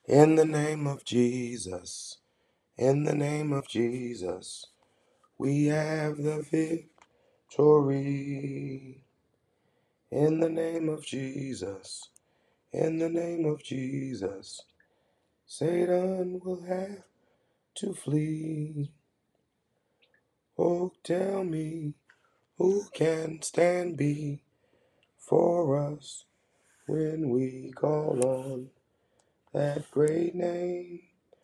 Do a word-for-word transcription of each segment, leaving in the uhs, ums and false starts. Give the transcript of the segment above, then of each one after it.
In the name of Jesus, in the name of Jesus, we have the victory. In the name of Jesus, in the name of Jesus, Satan will have to flee. Oh, tell me, who can stand before us when we call on that great name?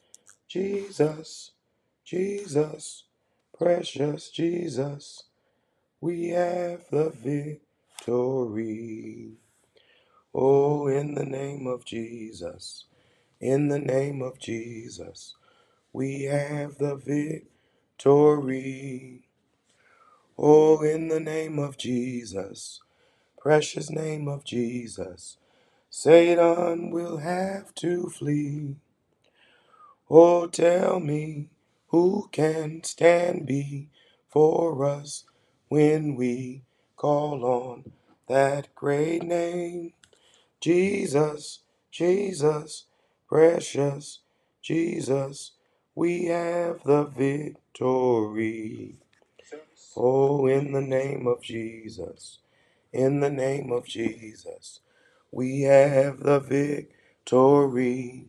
Jesus, Jesus, precious Jesus, we have the victory. Oh, in the name of Jesus, in the name of Jesus, we have the victory. Oh, in the name of Jesus, precious name of Jesus, Satan will have to flee. Oh, tell me, who can stand before us when we call on that great name? Jesus, Jesus, precious Jesus, we have the victory. Oh, in the name of Jesus, in the name of Jesus, we have the victory.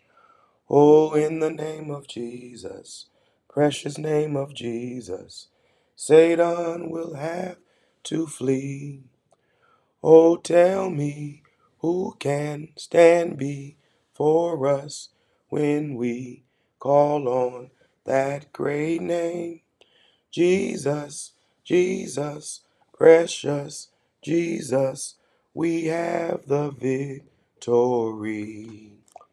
Oh, in the name of Jesus, precious name of Jesus, Satan will have to flee. Oh, tell me, who can stand before us when we call on that great name? Jesus, Jesus, precious Jesus, we have the victory.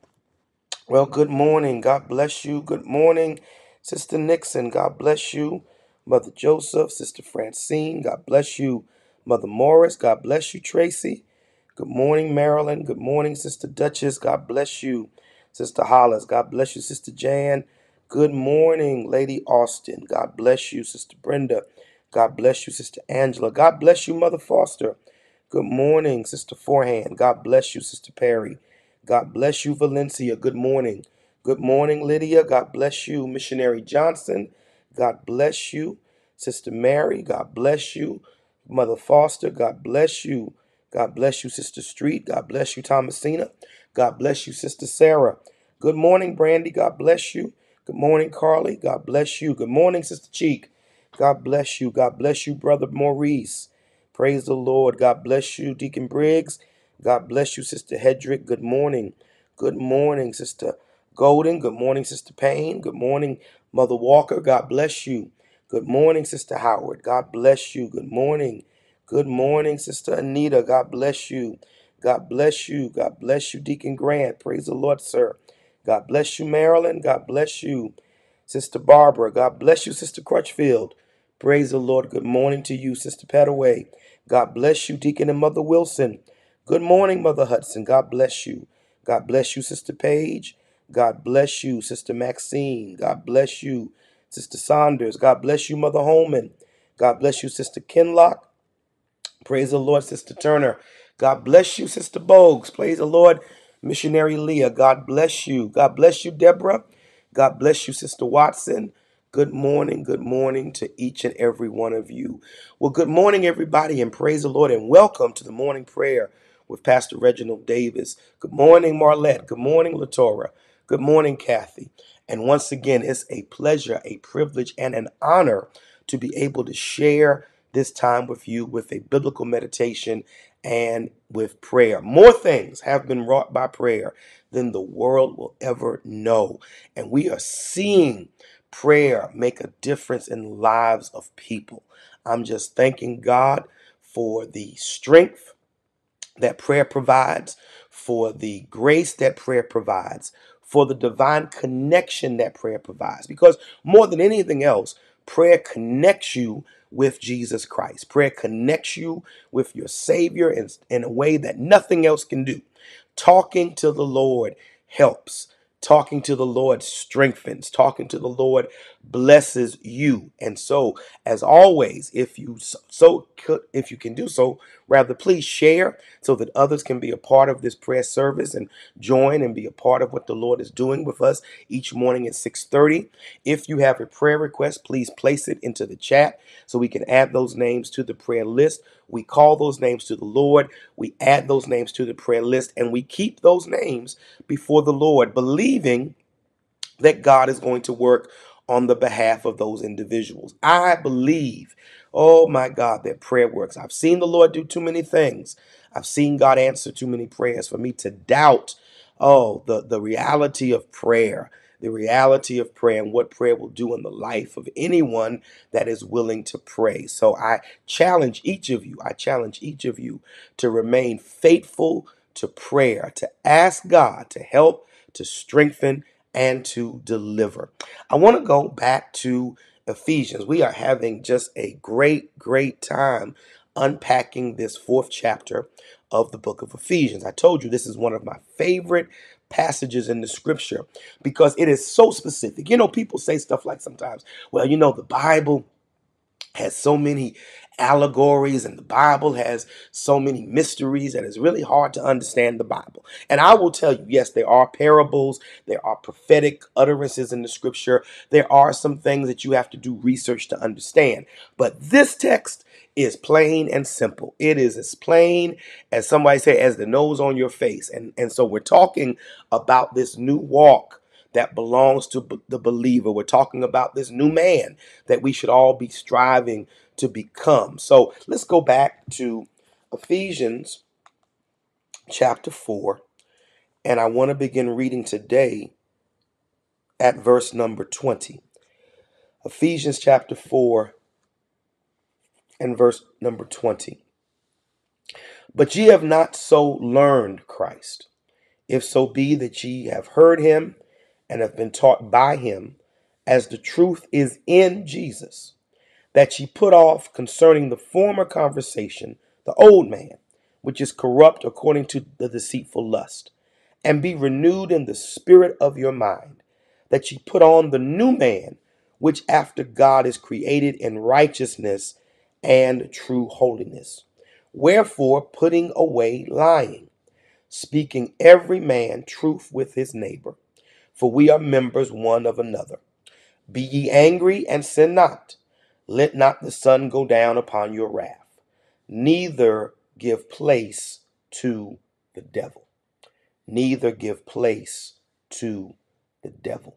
Well, good morning. God bless you. Good morning, Sister Nixon. God bless you. Mother Joseph, Sister Francine. God bless you. Mother Morris. God bless you, Tracy. Good morning, Marilyn. Good morning, Sister Duchess. God bless you. Sister Hollis. God bless you, Sister Jan. Good morning, Lady Austin. God bless you, Sister Brenda. God bless you, Sister Angela. God bless you, Mother Foster. Good morning, Sister Forehand. God bless you, Sister Perry. God bless you, Valencia. Good morning. Good morning, Lydia. God bless you, Missionary Johnson. God bless you, Sister Mary. God bless you, Mother Foster. God bless you. God bless you, Sister Street. God bless you, Thomasina. God bless you, Sister Sarah. Good morning, Brandy. God bless you. Good morning, Carly. God bless you. Good morning, Sister Cheek. God bless you. God bless you, Brother Maurice. Praise the Lord. God bless you, Deacon Briggs. God bless you, Sister Hedrick. Good morning. Good morning, Sister Golden. Good morning, Sister Payne. Good morning, Mother Walker. God bless you. Good morning, Sister Howard. God bless you. Good morning. Good morning, Sister Anita. God bless you. God bless you. God bless you, Deacon Grant. Praise the Lord, sir. God bless you, Marilyn. God bless you, Sister Barbara. God bless you, Sister Crutchfield. Praise the Lord. Good morning to you, Sister Petaway. God bless you, Deacon and Mother Wilson. Good morning, Mother Hudson. God bless you. God bless you, Sister Paige. God bless you, Sister Maxine. God bless you, Sister Saunders. God bless you, Mother Holman. God bless you, Sister Kinlock. Praise the Lord, Sister Turner. God bless you, Sister Bogues. Praise the Lord, Missionary Leah. God bless you. God bless you, Deborah. God bless you, Sister Watson. Good morning, good morning to each and every one of you. Well, good morning, everybody, and praise the Lord, and welcome to the morning prayer with Pastor Reginald Davis. Good morning, Marlette. Good morning, Latora. Good morning, Kathy. And once again, it's a pleasure, a privilege, and an honor to be able to share this time with you with a biblical meditation and with prayer. More things have been wrought by prayer than the world will ever know. And we are seeing prayer make a difference in the lives of people. I'm just thanking God for the strength that prayer provides, for the grace that prayer provides, for the divine connection that prayer provides. Because more than anything else, prayer connects you with Jesus Christ. Prayer connects you with your Savior in, in a way that nothing else can do. Talking to the Lord helps. Talking to the Lord strengthens. Talking to the Lord blesses you. And so, as always, if you so, so if you can do so, rather please share so that others can be a part of this prayer service and join and be a part of what the Lord is doing with us each morning at six thirty. If you have a prayer request, please place it into the chat so we can add those names to the prayer list. We call those names to the Lord. We add those names to the prayer list, and we keep those names before the Lord, believing that God is going to work on the behalf of those individuals. I believe, oh my God, that prayer works. I've seen the Lord do too many things. I've seen God answer too many prayers for me to doubt, oh, the, the reality of prayer, the reality of prayer and what prayer will do in the life of anyone that is willing to pray. So I challenge each of you, I challenge each of you to remain faithful to prayer, to ask God to help, to strengthen, and to deliver. I want to go back to Ephesians. We are having just a great, great time unpacking this fourth chapter of the book of Ephesians. I told you this is one of my favorite passages in the scripture because it is so specific. You know, people say stuff like sometimes, well, you know, the Bible has so many allegories and the Bible has so many mysteries that it's really hard to understand the Bible. And I will tell you, yes, there are parables, there are prophetic utterances in the scripture, there are some things that you have to do research to understand. But this text is plain and simple. It is as plain as somebody say, as the nose on your face. And, and so we're talking about this new walk that belongs to b- the believer. We're talking about this new man that we should all be striving to become. So let's go back to Ephesians chapter four. And I want to begin reading today at verse number twenty. Ephesians chapter four and verse number twenty. But ye have not so learned Christ, if so be that ye have heard him and have been taught by him, as the truth is in Jesus, that ye put off concerning the former conversation the old man, which is corrupt according to the deceitful lust, and be renewed in the spirit of your mind, that ye put on the new man, which after God is created in righteousness and true holiness. Wherefore, putting away lying, speaking every man truth with his neighbor, for we are members one of another. Be ye angry and sin not. Let not the sun go down upon your wrath. Neither give place to the devil. Neither give place to the devil.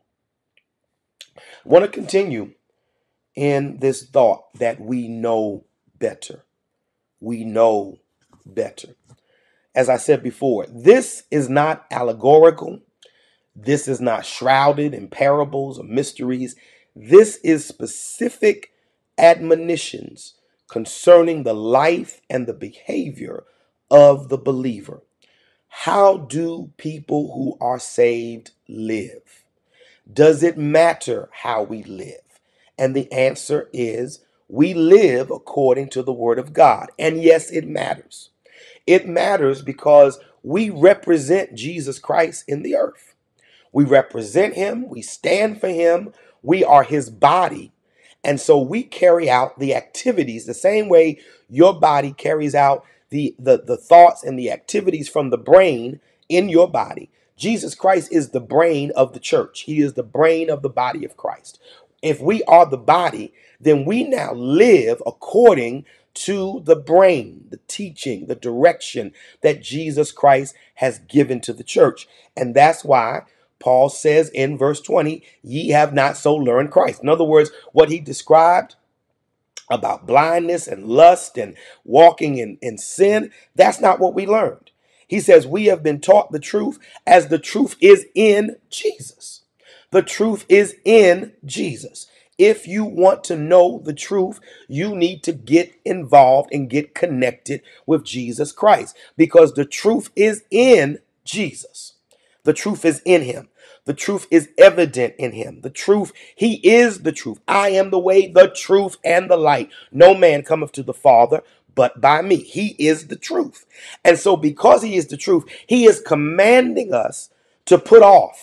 I want to continue in this thought that we know better. We know better. As I said before, this is not allegorical. This is not shrouded in parables or mysteries. This is specific admonitions concerning the life and the behavior of the believer. How do people who are saved live? Does it matter how we live? And the answer is we live according to the word of God. And yes, it matters. It matters because we represent Jesus Christ in the earth. We represent him. We stand for him. We are his body. And so we carry out the activities the same way your body carries out the, the, the thoughts and the activities from the brain in your body. Jesus Christ is the brain of the church. He is the brain of the body of Christ. If we are the body, then we now live according to the brain, the teaching, the direction that Jesus Christ has given to the church. And that's why Paul says in verse twenty, ye have not so learned Christ. In other words, what he described about blindness and lust and walking in, in sin, that's not what we learned. He says we have been taught the truth as the truth is in Jesus. The truth is in Jesus. If you want to know the truth, you need to get involved and get connected with Jesus Christ because the truth is in Jesus. The truth is in him. The truth is evident in him. The truth, he is the truth. I am the way, the truth, and the light. No man cometh to the Father but by me. He is the truth. And so because he is the truth, he is commanding us to put off,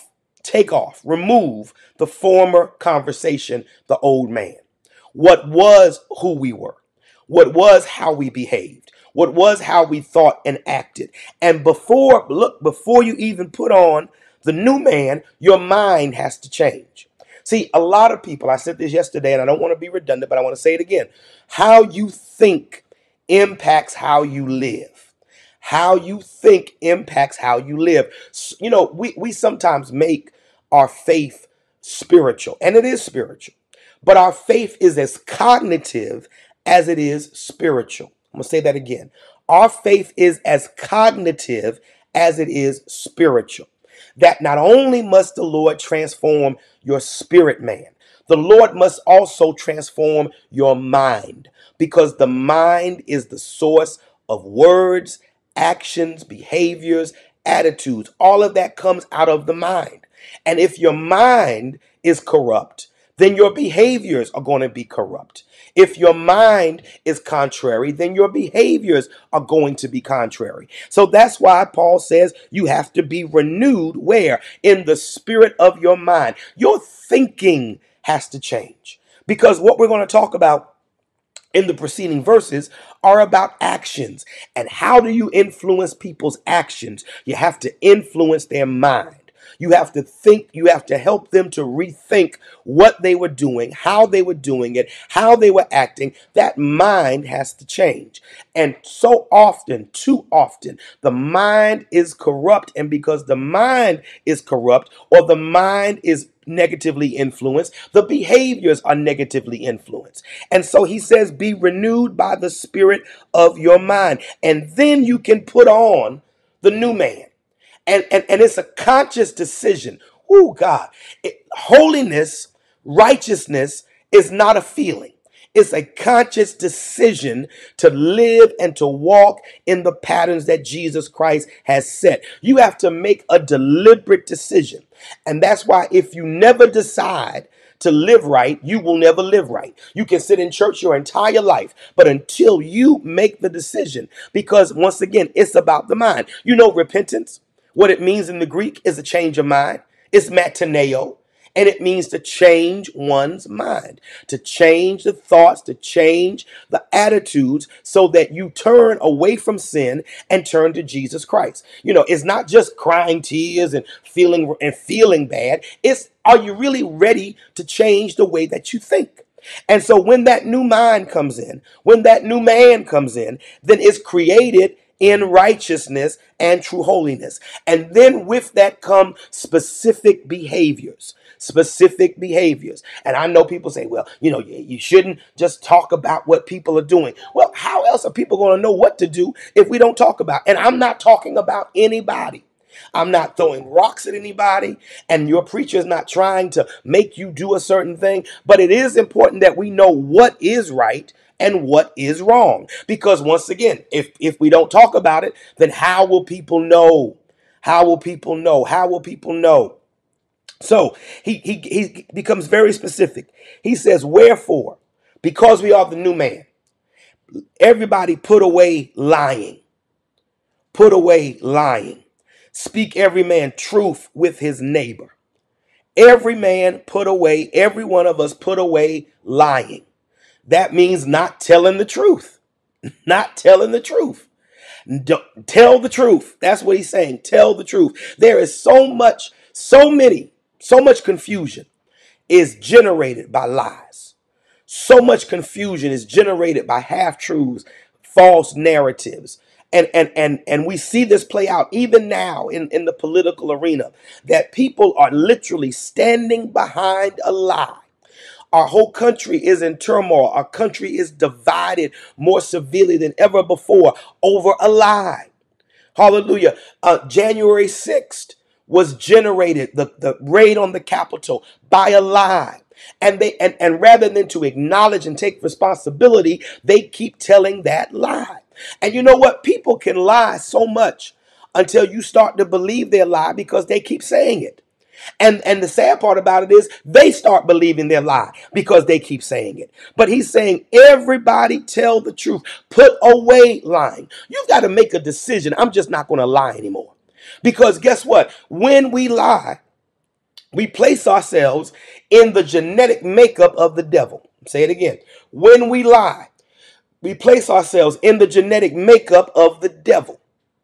take off, remove the former conversation, the old man. What was who we were, what was how we behaved, what was how we thought and acted. And before, look, before you even put on the new man, your mind has to change. See, a lot of people, I said this yesterday, and I don't want to be redundant, but I want to say it again. How you think impacts how you live. How you think impacts how you live. You know, we, we sometimes make our faith spiritual, and it is spiritual, but our faith is as cognitive as it is spiritual. I'm going to say that again. Our faith is as cognitive as it is spiritual. That not only must the Lord transform your spirit man, the Lord must also transform your mind, because the mind is the source of words, actions, behaviors, attitudes. All of that comes out of the mind. And if your mind is corrupt, then your behaviors are going to be corrupt. If your mind is contrary, then your behaviors are going to be contrary. So that's why Paul says you have to be renewed where? In the spirit of your mind. Your thinking has to change, because what we're going to talk about in the preceding verses are about actions. And how do you influence people's actions? You have to influence their mind. You have to think, you have to help them to rethink what they were doing, how they were doing it, how they were acting. That mind has to change. And so often, too often, the mind is corrupt. And because the mind is corrupt, or the mind is negatively influenced, the behaviors are negatively influenced. And so he says, be renewed by the spirit of your mind. And then you can put on the new man. And, and, and it's a conscious decision. Oh, God. It, holiness, righteousness is not a feeling. It's a conscious decision to live and to walk in the patterns that Jesus Christ has set. You have to make a deliberate decision. And that's why if you never decide to live right, you will never live right. You can sit in church your entire life, but until you make the decision, because once again, it's about the mind. You know, repentance, what it means in the Greek is a change of mind. It's metaneo, and it means to change one's mind, to change the thoughts, to change the attitudes so that you turn away from sin and turn to Jesus Christ. You know, it's not just crying tears and feeling and feeling bad. It's, are you really ready to change the way that you think? And so when that new mind comes in, when that new man comes in, then it's created in righteousness and true holiness. And then with that come specific behaviors, specific behaviors. And I know people say, well, you know, you, you shouldn't just talk about what people are doing. Well, how else are people going to know what to do if we don't talk about? And I'm not talking about anybody. I'm not throwing rocks at anybody, and your preacher is not trying to make you do a certain thing. But it is important that we know what is right and what is wrong. Because once again, if, if we don't talk about it, then how will people know? How will people know? How will people know? So he, he, he becomes very specific. He says, wherefore, because we are the new man, everybody put away lying. Put away lying. Speak every man truth with his neighbor. Every man put away, every one of us put away lying. That means not telling the truth. Not telling the truth. Don't, tell the truth. That's what he's saying. Tell the truth. There is so much, so many, so much confusion is generated by lies. So much confusion is generated by half-truths, false narratives. And, and, and, and we see this play out even now in, in the political arena, that people are literally standing behind a lie. Our whole country is in turmoil. Our country is divided more severely than ever before over a lie. Hallelujah. Uh, January sixth was generated, the, the raid on the Capitol, by a lie. And they and, and rather than to acknowledge and take responsibility, they keep telling that lie. And you know what? People can lie so much until you start to believe their lie because they keep saying it. And, and the sad part about it is they start believing their lie because they keep saying it. But he's saying, everybody tell the truth. Put away lying. You've got to make a decision. I'm just not going to lie anymore. Because guess what? When we lie, We place ourselves in the genetic makeup of the devil. Say it again. When we lie, we place ourselves in the genetic makeup of the devil.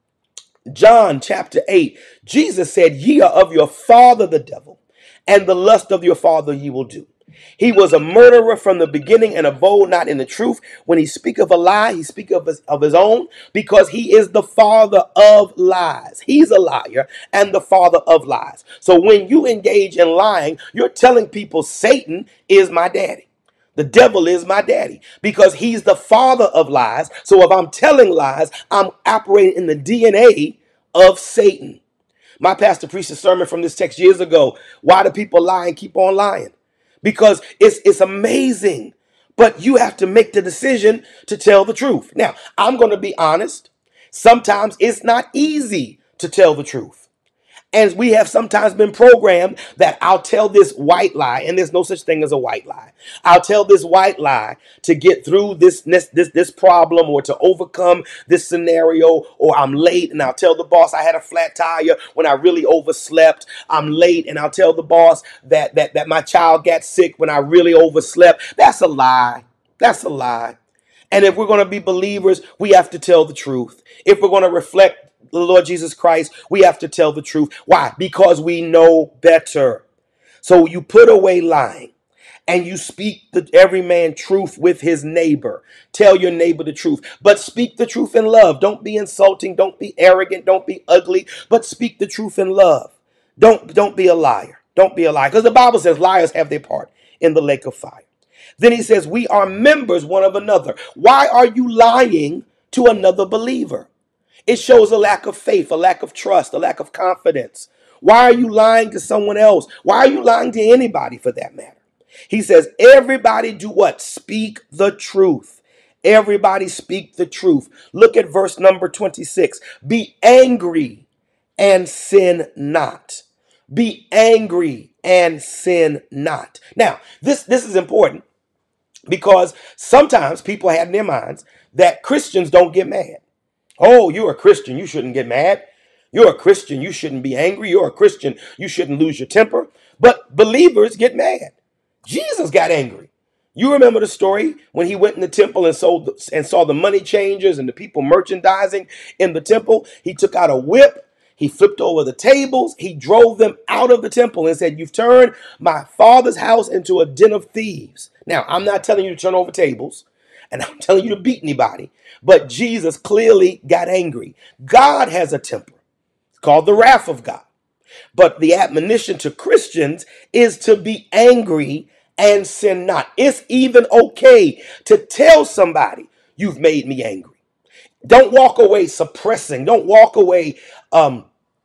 John chapter eight, Jesus said, ye are of your father the devil, and the lust of your father ye will do. He was a murderer from the beginning and abode not in the truth. When he speak of a lie, he speak of his, of his own, because he is the father of lies. He's a liar and the father of lies. So when you engage in lying, you're telling people Satan is my daddy. The devil is my daddy because he's the father of lies. So if I'm telling lies, I'm operating in the D N A of Satan. My pastor preached a sermon from this text years ago. Why do people lie and keep on lying? Because it's it's amazing, but you have to make the decision to tell the truth. Now, I'm going to be honest. Sometimes it's not easy to tell the truth. And we have sometimes been programmed that I'll tell this white lie, and there's no such thing as a white lie. I'll tell this white lie to get through this, this, this, this problem or to overcome this scenario, or I'm late and I'll tell the boss I had a flat tire when I really overslept. I'm late and I'll tell the boss that, that, that my child got sick when I really overslept. That's a lie. That's a lie. And if we're going to be believers, we have to tell the truth. If we're going to reflect the Lord Jesus Christ, we have to tell the truth. Why? Because we know better. So you put away lying and you speak the every man truth with his neighbor. Tell your neighbor the truth, but speak the truth in love. Don't be insulting. Don't be arrogant. Don't be ugly, but speak the truth in love. Don't, don't be a liar. Don't be a liar. Because the Bible says liars have their part in the lake of fire. Then he says, we are members one of another. Why are you lying to another believer? It shows a lack of faith, a lack of trust, a lack of confidence. Why are you lying to someone else? Why are you lying to anybody for that matter? He says, everybody do what? Speak the truth. Everybody speak the truth. Look at verse number twenty-six. Be angry and sin not. Be angry and sin not. Now, this, this is important because sometimes people have in their minds that Christians don't get mad. Oh, you're a Christian, you shouldn't get mad. You're a Christian, you shouldn't be angry. You're a Christian, you shouldn't lose your temper. But believers get mad. Jesus got angry. You remember the story when he went in the temple and sold and saw the money changers and the people merchandising in the temple. He took out a whip. He flipped over the tables. He drove them out of the temple and said, you've turned my father's house into a den of thieves. Now, I'm not telling you to turn over tables. And I'm telling you to beat anybody. But Jesus clearly got angry. God has a temper. It's called the wrath of God. But the admonition to Christians is to be angry and sin not. It's even okay to tell somebody, you've made me angry. Don't walk away suppressing. Don't walk away um,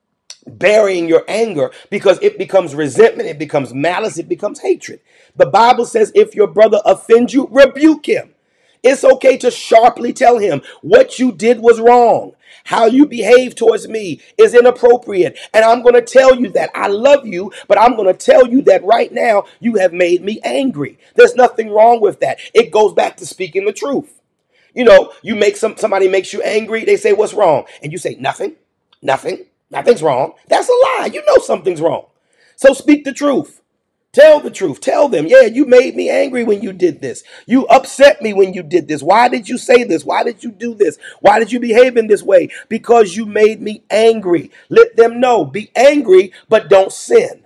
burying your anger, because it becomes resentment. It becomes malice. It becomes hatred. The Bible says if your brother offends you, rebuke him. It's okay to sharply tell him what you did was wrong. How you behave towards me is inappropriate. And I'm going to tell you that I love you, but I'm going to tell you that right now you have made me angry. There's nothing wrong with that. It goes back to speaking the truth. You know, you make some somebody makes you angry. They say, what's wrong? And you say, nothing, nothing, nothing's wrong. That's a lie. You know something's wrong. So speak the truth. Tell the truth. Tell them, yeah, you made me angry when you did this. You upset me when you did this. Why did you say this? Why did you do this? Why did you behave in this way? Because you made me angry. Let them know. Be angry, but don't sin.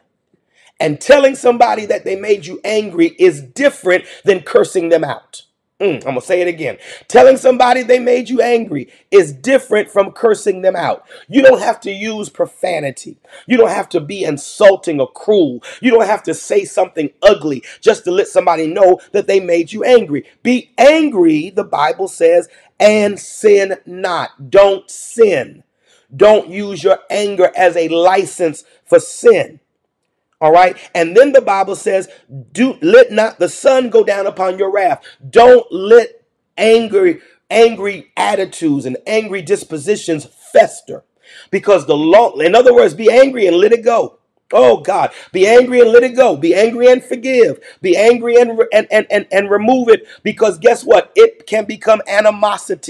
And telling somebody that they made you angry is different than cursing them out. Mm, I'm going to say it again. Telling somebody they made you angry is different from cursing them out. You don't have to use profanity. You don't have to be insulting or cruel. You don't have to say something ugly just to let somebody know that they made you angry. Be angry, the Bible says, and sin not. Don't sin. Don't use your anger as a license for sin. All right. And then the Bible says, do let not the sun go down upon your wrath. Don't let angry, angry attitudes and angry dispositions fester, because the law, in other words, be angry and let it go. Oh God, be angry and let it go. Be angry and forgive. Be angry and, and, and, and, and remove it, because guess what? It can become animosity.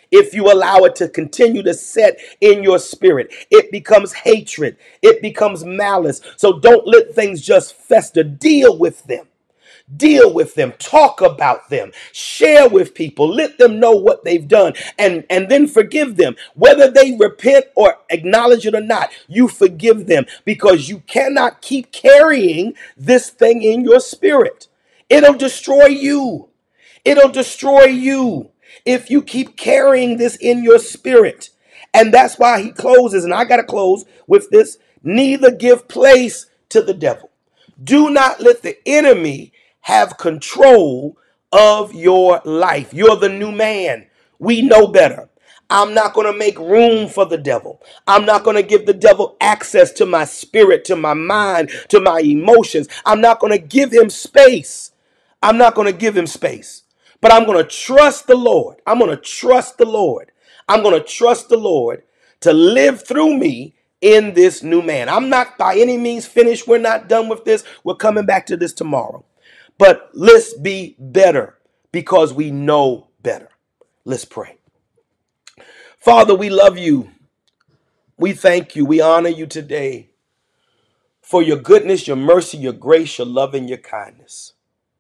If you allow it to continue to set in your spirit, it becomes hatred. It becomes malice. So don't let things just fester. Deal with them. Deal with them, talk about them, share with people, let them know what they've done, and, and then forgive them. Whether they repent or acknowledge it or not, you forgive them, because you cannot keep carrying this thing in your spirit. It'll destroy you. It'll destroy you if you keep carrying this in your spirit. And that's why he closes, and I got to close with this: neither give place to the devil. Do not let the enemy have control of your life. You're the new man. We know better. I'm not going to make room for the devil. I'm not going to give the devil access to my spirit, to my mind, to my emotions. I'm not going to give him space. I'm not going to give him space. But I'm going to trust the Lord. I'm going to trust the Lord. I'm going to trust the Lord to live through me in this new man. I'm not by any means finished. We're not done with this. We're coming back to this tomorrow. But let's be better because we know better. Let's pray. Father, we love you. We thank you. We honor you today for your goodness, your mercy, your grace, your love, and your kindness.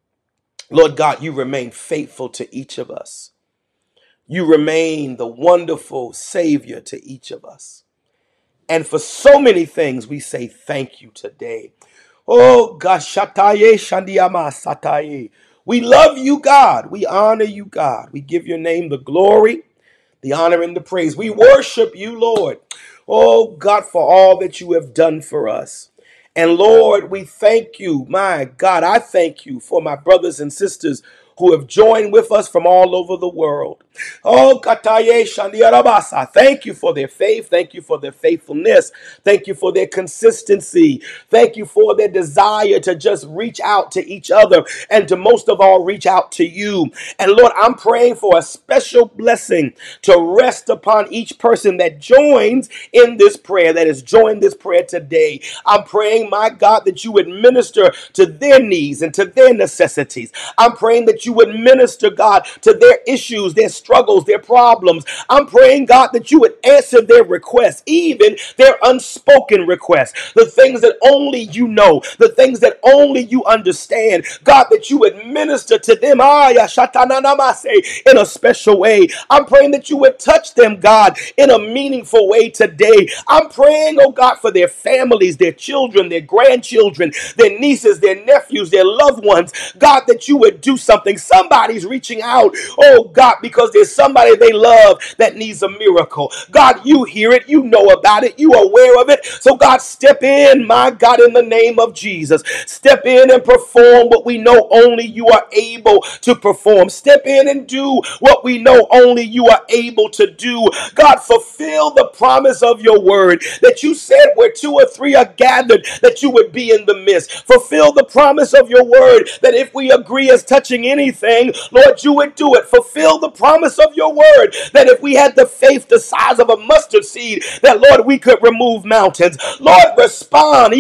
Lord God, you remain faithful to each of us. You remain the wonderful Savior to each of us. And for so many things, we say thank you today. Oh, gosh, shataye shandiyama sataye. We love you, God. We honor you, God. We give your name the glory, the honor, and the praise. We worship you, Lord. Oh, God, for all that you have done for us. And Lord, we thank you. My God, I thank you for my brothers and sisters who have joined with us from all over the world. Oh, Kataye Shandiarabasa. Thank you for their faith. Thank you for their faithfulness. Thank you for their consistency. Thank you for their desire to just reach out to each other and to most of all reach out to you. And Lord, I'm praying for a special blessing to rest upon each person that joins in this prayer, that has joined this prayer today. I'm praying, my God, that you would minister to their needs and to their necessities. I'm praying that you would minister, God, to their issues, their struggles, their problems. I'm praying, God, that you would answer their requests, even their unspoken requests, the things that only you know, the things that only you understand. God, that you would minister to them in a special way. I'm praying that you would touch them, God, in a meaningful way today. I'm praying, oh God, for their families, their children, their grandchildren, their nieces, their nephews, their loved ones. God, that you would do something. Somebody's reaching out, oh God, because there's somebody they love that needs a miracle. God, you hear it. You know about it. You are aware of it. So God, step in, my God, in the name of Jesus. Step in and perform what we know only you are able to perform. Step in and do what we know only you are able to do. God, fulfill the promise of your word that you said where two or three are gathered, that you would be in the midst. Fulfill the promise of your word that if we agree as touching anything, Lord, you would do it. Fulfill the promise of your word that if we had the faith the size of a mustard seed, that Lord, we could remove mountains. Lord, respond.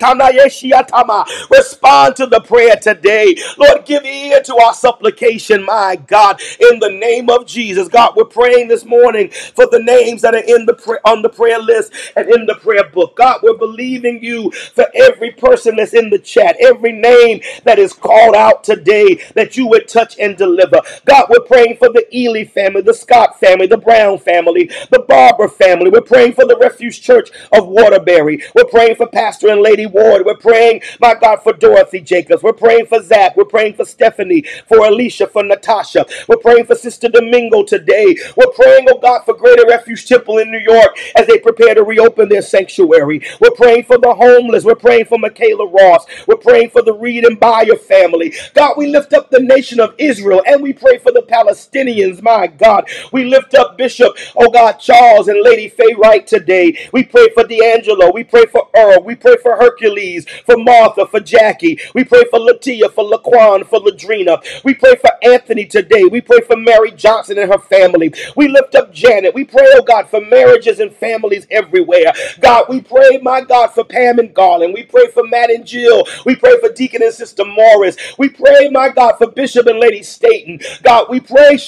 Respond to the prayer today. Lord, give ear to our supplication, my God, in the name of Jesus. God, we're praying this morning for the names that are in the pra- on the prayer list and in the prayer book. God, we're believing you for every person that's in the chat, every name that is called out today, that you would touch and deliver. God, we're praying for the Ely family, the Scott family, the Brown family, the Barber family. We're praying for the Refuge Church of Waterbury. We're praying for Pastor and Lady Ward. We're praying, my God, for Dorothy Jacobs. We're praying for Zach. We're praying for Stephanie, for Alicia, for Natasha. We're praying for Sister Domingo today. We're praying, oh God, for Greater Refuge Temple in New York as they prepare to reopen their sanctuary. We're praying for the homeless. We're praying for Michaela Ross. We're praying for the Reed and Bayer family. God, we lift up the nation of Israel and we pray for the Palestinians, my God. We lift up Bishop, oh God, Charles and Lady Faye Wright today. We pray for D'Angelo. We pray for Earl. We pray for Hercules, for Martha, for Jackie. We pray for Latia, for Laquan, for Ladrina. We pray for Anthony today. We pray for Mary Johnson and her family. We lift up Janet. We pray, oh God, for marriages and families everywhere. God, we pray, my God, for Pam and Garland. We pray for Matt and Jill. We pray for Deacon and Sister Morris. We pray, my God, for Bishop and Lady Staten. God, we pray, Shatana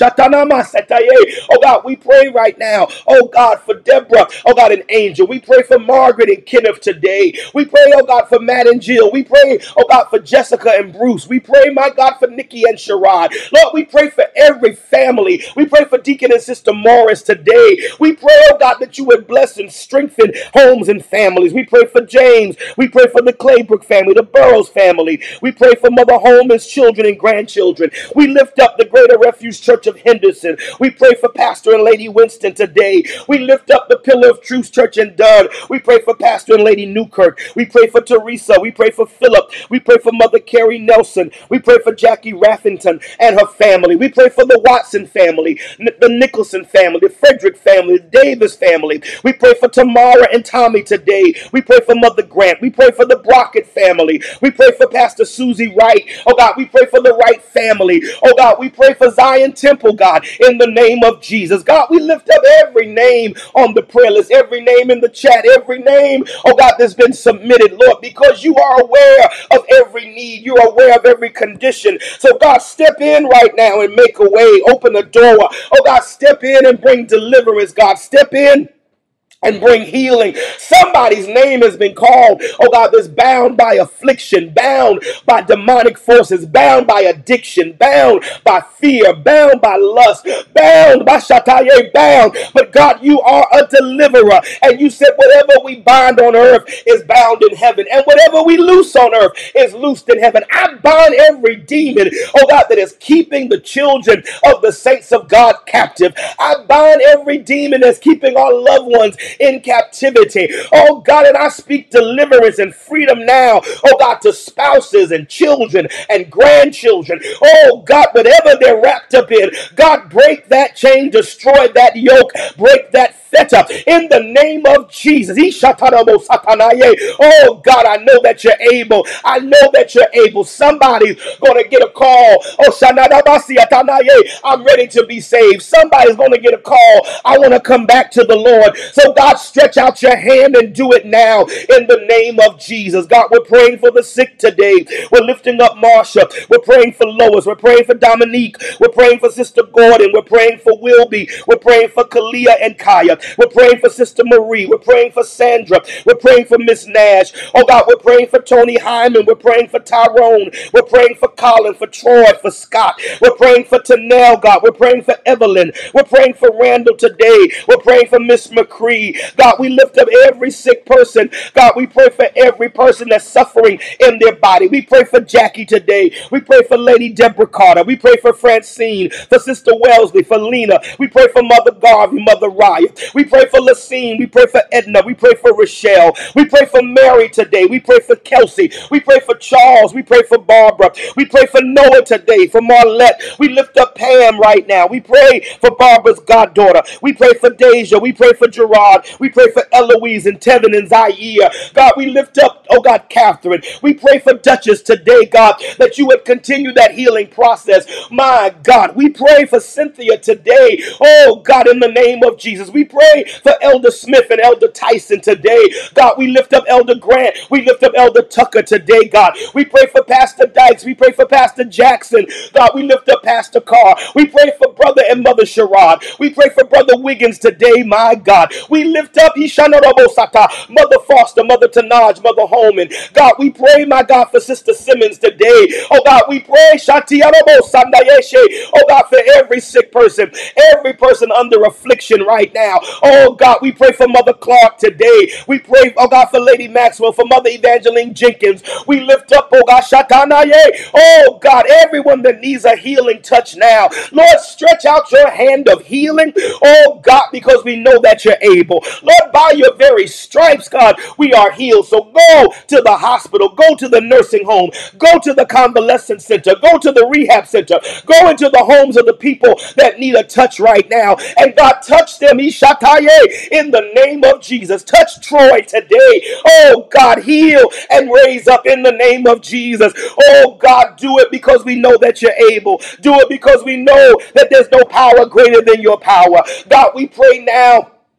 Oh God, we pray right now, oh God, for Deborah, oh God, and Angel. We pray for Margaret and Kenneth today. We pray, oh God, for Matt and Jill. We pray, oh God, for Jessica and Bruce. We pray, my God, for Nikki and Sherrod. Lord, we pray for every family. We pray for Deacon and Sister Morris today. We pray, oh God, that you would bless and strengthen homes and families. We pray for James. We pray for the Claybrook family, the Burrows family. We pray for Mother Holman's children and grandchildren. We lift up the Greater Refuge Church of Henderson. We pray for Pastor and Lady Winston today. We lift up the Pillar of Truth Church in Dunn. We pray for Pastor and Lady Newkirk. We pray for Teresa. We pray for Philip. We pray for Mother Carrie Nelson. We pray for Jackie Raffington and her family. We pray for the Watson family, the Nicholson family, the Frederick family, the Davis family. We pray for Tamara and Tommy today. We pray for Mother Grant. We pray for the Brockett family. We pray for Pastor Susie Wright. Oh God, we pray for the Wright family. Oh God, we pray for Zion Temple, God, in the name of Jesus. God, we lift up every name on the prayer list, every name in the chat, every name, oh God, that's been submitted, Lord, because you are aware of every need. You are aware of every condition. So God, step in right now and make a way. Open a door. Oh God, step in and bring deliverance. God, step in and bring healing. Somebody's name has been called, oh God, that's bound by affliction, bound by demonic forces, bound by addiction, bound by fear, bound by lust, bound by shataye, bound. But God, you are a deliverer. And you said whatever we bind on earth is bound in heaven. And whatever we loose on earth is loosed in heaven. I bind every demon, oh God, that is keeping the children of the saints of God captive. I bind every demon that's keeping our loved ones in captivity. Oh God, and I speak deliverance and freedom now, oh God, to spouses and children and grandchildren. Oh God, whatever they're wrapped up in, God, break that chain, destroy that yoke, break that fetter in the name of Jesus. Oh God, I know that you're able. I know that you're able. Somebody's going to get a call. Oh, I'm ready to be saved. Somebody's going to get a call. I want to come back to the Lord. So God, stretch out your hand and do it now in the name of Jesus. God, we're praying for the sick today. We're lifting up Marsha. We're praying for Lois. We're praying for Dominique. We're praying for Sister Gordon. We're praying for Wilby. We're praying for Kalia and Kaya. We're praying for Sister Marie. We're praying for Sandra. We're praying for Miss Nash. Oh God, we're praying for Tony Hyman. We're praying for Tyrone. We're praying for Colin, for Troy, for Scott. We're praying for Tanel, God. We're praying for Evelyn. We're praying for Randall today. We're praying for Miss McCree. God, we lift up every sick person. God, we pray for every person that's suffering in their body. We pray for Jackie today. We pray for Lady Deborah Carter. We pray for Francine, for Sister Wellesley, for Lena. We pray for Mother Garvey, Mother Raya. We pray for Lacine. We pray for Edna. We pray for Rochelle. We pray for Mary today. We pray for Kelsey. We pray for Charles. We pray for Barbara. We pray for Noah today, for Marlette. We lift up Pam right now. We pray for Barbara's goddaughter. We pray for Deja. We pray for Gerard. We pray for Eloise and Tevin and Zaire. God, we lift up, oh God, Catherine. We pray for Duchess today, God, that you would continue that healing process. My God, we pray for Cynthia today. Oh God, in the name of Jesus. We pray for Elder Smith and Elder Tyson today. God, we lift up Elder Grant. We lift up Elder Tucker today, God. We pray for Pastor Dykes. We pray for Pastor Jackson. God, we lift up Pastor Carr. We pray for Brother and Mother Sherrod. We pray for Brother Wiggins today, my God. We lift up Ishana Robosata, Mother Foster, Mother Tanaj, Mother Holman. God, we pray, my God, for Sister Simmons today. Oh God, we pray, Shatia Robosandayeshe. Oh God, for every sick person, every person under affliction right now. Oh God, we pray for Mother Clark today. We pray, oh God, for Lady Maxwell, for Mother Evangeline Jenkins. We lift up, oh God, Shatanaye. Oh God, everyone that needs a healing touch now. Lord, stretch out your hand of healing. Oh God, because we know that you're able. Lord, by your very stripes, God, we are healed. So go to the hospital, go to the nursing home, go to the convalescent center, go to the rehab center, go into the homes of the people that need a touch right now. And God, touch them, Ishataye, in the name of Jesus. Touch Troy today. Oh God, heal and raise up in the name of Jesus. Oh God, do it because we know that you're able. Do it because we know that there's no power greater than your power. God, we pray now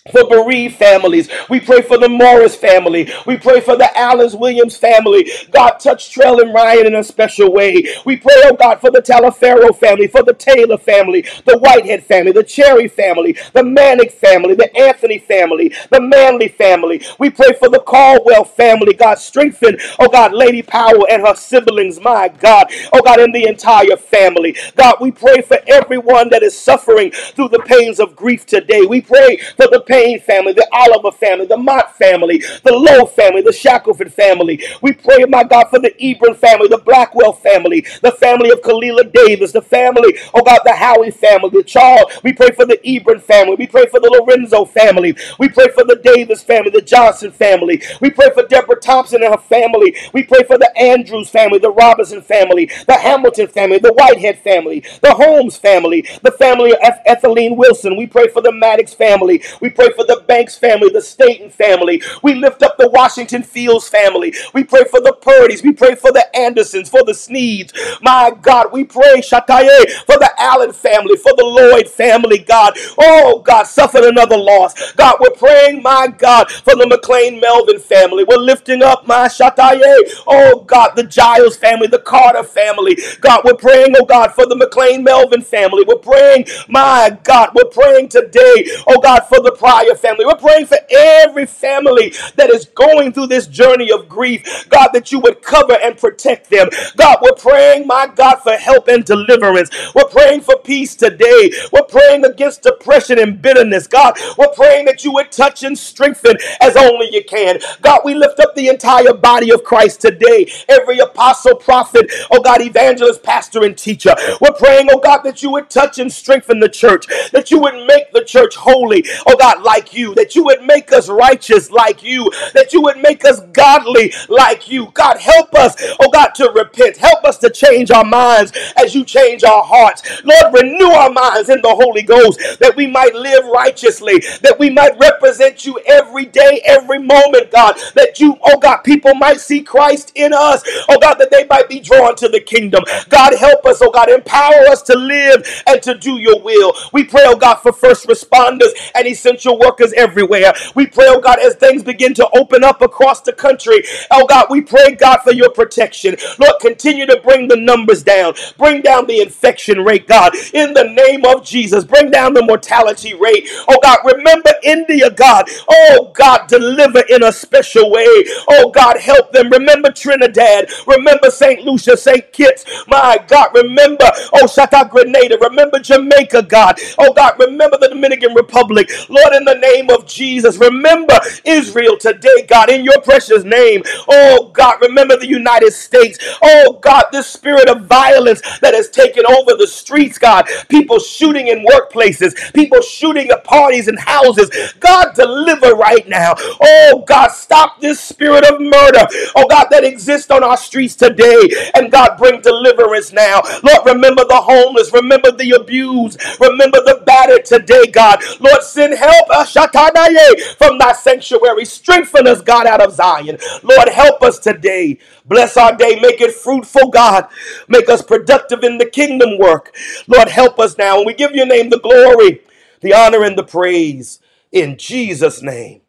for bereaved families. We pray for the Morris family. We pray for the Allens Williams family. God, touch Trell and Ryan in a special way. We pray, oh God, for the Talaferro family, for the Taylor family, the Whitehead family, the Cherry family, the Manick family, the Anthony family, the Manley family. We pray for the Caldwell family. God, strengthen, oh God, Lady Powell and her siblings, my God, oh God, in the entire family. God, we pray for everyone that is suffering through the pains of grief today. We pray for the Payne family, the Oliver family, the Mott family, the Lowe family, the Shackelford family. We pray, my God, for the Ebron family, the Blackwell family, the family of Kalila Davis, the family, oh God, the Howie family, the Charles. We pray for the Ebron family. We pray for the Lorenzo family. We pray for the Davis family, the Johnson family. We pray for Deborah Thompson and her family. We pray for the Andrews family, the Robinson family, the Hamilton family, the Whitehead family, the Holmes family, the family of Ethelene Wilson. We pray for the Maddox family. We pray for the Banks family, the Staten family. We lift up the Washington Fields family. We pray for the Purdy's. We pray for the Andersons, for the Sneeds. My God, we pray, Shataye, for the Allen family, for the Lloyd family, God. Oh, God, suffered another loss. God, we're praying, my God, for the McLean Melvin family. We're lifting up, my Shataye, oh, God, the Giles family, the Carter family. God, we're praying, oh, God, for the McLean Melvin family. We're praying, my God, we're praying today, oh, God, for the Pryor family. We're praying for every family that is going through this journey of grief. God, that you would cover and protect them. God, we're praying, my God, for help and deliverance. We're praying for peace today. We're praying against depression and bitterness. God, we're praying that you would touch and strengthen as only you can. God, we lift up the entire body of Christ today. Every apostle, prophet, oh God, evangelist, pastor, and teacher. We're praying, oh God, that you would touch and strengthen the church. That you would make the church holy, oh God, like you. That you would make us righteous like you. That you would make us godly like you. God, help us, oh God, to repent. Help us to change our minds as you change our hearts. Lord, renew our minds in the Holy Ghost that we might live righteously, that we might represent you every day, every moment, God, that you, oh God, people might see Christ in us, oh God, that they might be drawn to the kingdom. God, help us, oh God, empower us to live and to do your will. We pray, oh God, for first responders and essential workers everywhere. We pray, oh God, as things begin to open up across the country, oh God, we pray, God, for your protection. Lord, continue to bring the numbers down. Bring down the infection rate, God, in the name of Jesus. Bring down the mortality rate. Oh God, remember India, God. Oh God, deliver in a special way. Oh God, help them. Remember Trinidad. Remember Saint Lucia, Saint Kitts. My God, remember, oh Shaka Grenada. Remember Jamaica, God. Oh God, remember the Dominican Republic. Lord, in the name of Jesus, remember Israel today, God, in your precious name. Oh God, remember the United States. Oh God, this spirit of violence that has taken over the streets, God. People shooting in workplaces, people shooting at parties and houses. God, deliver right now. Oh God, stop this spirit of murder, oh God, that exists on our streets today. And God, bring deliverance now. Lord, remember the homeless, remember the abused, remember the battered today, God. Lord, send help us, Shatanaye, from thy sanctuary. Strengthen us, God, out of Zion. Lord, help us today. Bless our day. Make it fruitful, God. Make us productive in the kingdom work. Lord, help us now. And we give your name the glory, the honor, and the praise. In Jesus' name.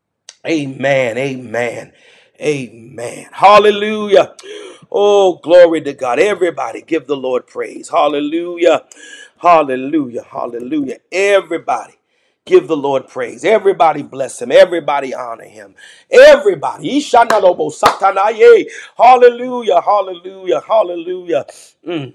Amen. Amen. Amen. Hallelujah. Oh, glory to God. Everybody give the Lord praise. Hallelujah. Hallelujah. Hallelujah. Everybody give the Lord praise. Everybody bless him. Everybody honor him. Everybody. Ishanalobo satanaye. Hallelujah. Hallelujah. Hallelujah. Mm.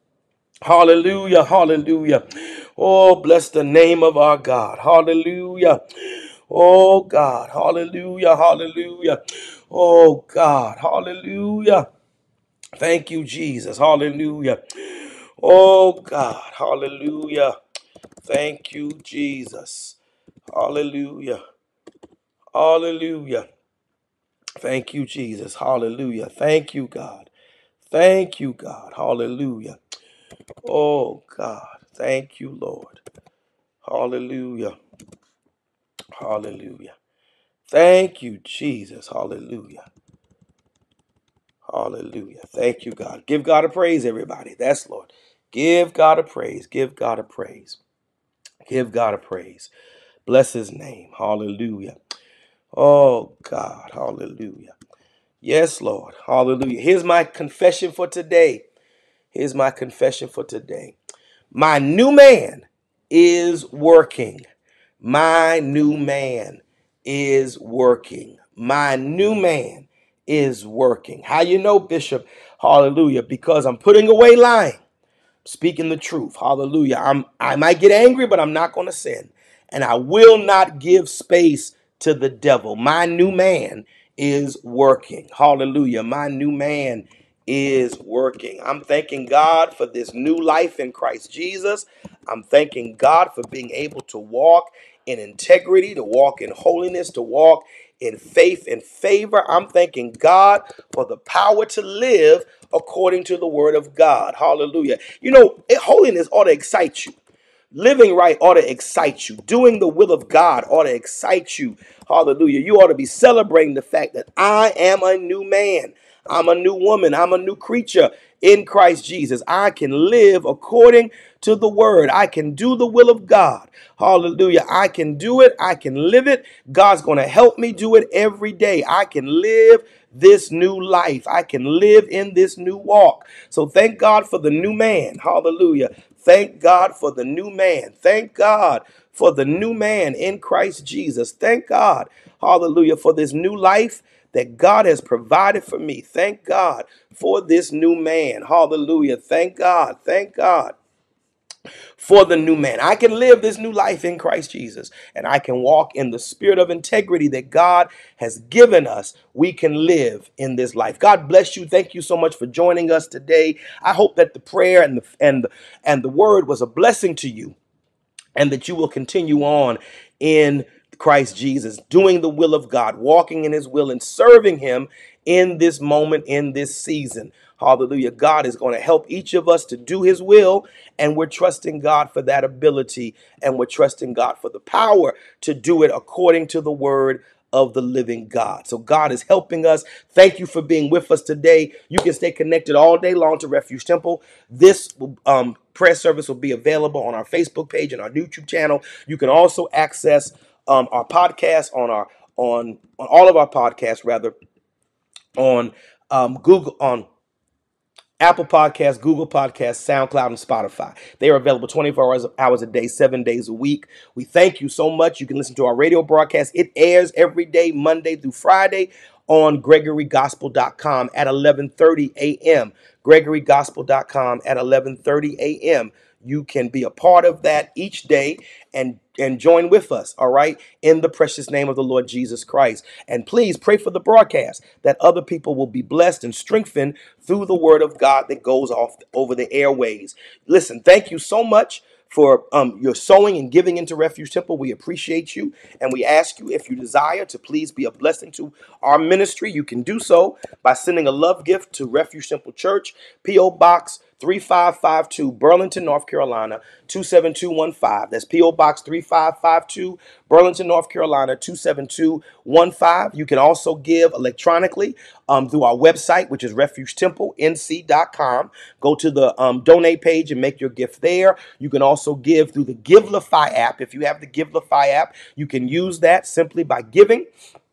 Hallelujah. Hallelujah. Oh, bless the name of our God. Hallelujah. Oh, God. Hallelujah. Hallelujah. Oh, God. Hallelujah. Thank you, Jesus. Hallelujah. Oh, God. Hallelujah. Thank you, Jesus. Hallelujah. Hallelujah. Thank you, Jesus. Hallelujah. Thank you, God. Thank you, God. Hallelujah. Oh, God. Thank you, Lord. Hallelujah. Hallelujah. Thank you, Jesus. Hallelujah. Hallelujah. Thank you, God. Give God a praise, everybody. That's Lord. Give God a praise. Give God a praise. Give God a praise. Bless his name. Hallelujah. Oh, God. Hallelujah. Yes, Lord. Hallelujah. Here's my confession for today. Here's my confession for today. My new man is working. My new man is working. My new man is working. How you know, Bishop? Hallelujah. Because I'm putting away lying, speaking the truth. Hallelujah. I'm I might get angry, but I'm not going to sin. And I will not give space to the devil. My new man is working. Hallelujah. My new man is working. I'm thanking God for this new life in Christ Jesus. I'm thanking God for being able to walk in integrity, to walk in holiness, to walk in faith and favor. I'm thanking God for the power to live according to the word of God. Hallelujah. You know, holiness ought to excite you. Living right ought to excite you. Doing the will of God ought to excite you. Hallelujah. You ought to be celebrating the fact that I am a new man. I'm a new woman. I'm a new creature in Christ Jesus. I can live according to the word. I can do the will of God. Hallelujah. I can do it. I can live it. God's going to help me do it every day. I can live this new life. I can live in this new walk. So thank God for the new man. Hallelujah. Thank God for the new man. Thank God for the new man in Christ Jesus. Thank God. Hallelujah. For this new life that God has provided for me. Thank God for this new man. Hallelujah. Thank God. Thank God for the new man. I can live this new life in Christ Jesus, and I can walk in the spirit of integrity that God has given us. We can live in this life. God bless you. Thank you so much for joining us today. I hope that the prayer and the and the, and the word was a blessing to you, and that you will continue on in Christ Jesus, doing the will of God, walking in his will and serving him in this moment, in this season. Hallelujah. God is going to help each of us to do his will, and we're trusting God for that ability, and we're trusting God for the power to do it according to the word of the living God. So God is helping us. Thank you for being with us today. You can stay connected all day long to Refuge Temple. This um, prayer service will be available on our Facebook page and our YouTube channel. You can also access um, our podcast on our on on all of our podcasts, rather, on um, Google, on Apple Podcasts, Google Podcasts, SoundCloud, and Spotify. They are available twenty-four hours, hours a day, seven days a week. We thank you so much. You can listen to our radio broadcast. It airs every day, Monday through Friday, on gregory gospel dot com at eleven thirty a.m. gregory gospel dot com at eleven thirty a.m. You can be a part of that each day and and join with us, all right, in the precious name of the Lord Jesus Christ. And please pray for the broadcast, that other people will be blessed and strengthened through the word of God that goes off over the airways. Listen, thank you so much for um, your sowing and giving into Refuge Temple. We appreciate you, and we ask you, if you desire to please be a blessing to our ministry, you can do so by sending a love gift to Refuge Temple Church, P O Box three five five two, Burlington, North Carolina, two seven two one five. That's P O Box three five five two, Burlington, North Carolina, two seven two one five. You can also give electronically um, through our website, which is refuge temple n c dot com. Go to the um, donate page and make your gift there. You can also give through the Givelify app. If you have the Givelify app, you can use that simply by giving.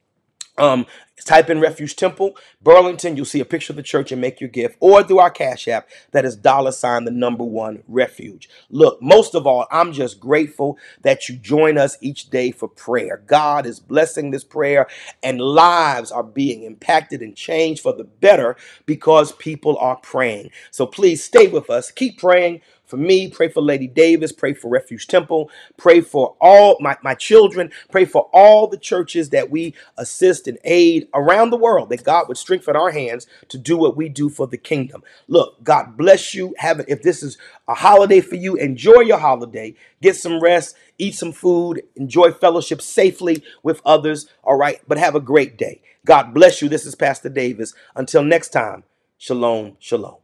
Um, type in Refuge Temple, Burlington. You'll see a picture of the church and make your gift, or through our Cash App. That is dollar sign the number one refuge. Look, most of all, I'm just grateful that you join us each day for prayer. God is blessing this prayer, and lives are being impacted and changed for the better because people are praying. So please stay with us. Keep praying for me. Pray for Lady Davis. Pray for Refuge Temple. Pray for all my, my children. Pray for all the churches that we assist and aid around the world, that God would strengthen our hands to do what we do for the kingdom. Look, God bless you. Have it. If this is a holiday for you, enjoy your holiday. Get some rest. Eat some food. Enjoy fellowship safely with others. All right. But have a great day. God bless you. This is Pastor Davis. Until next time, shalom, shalom.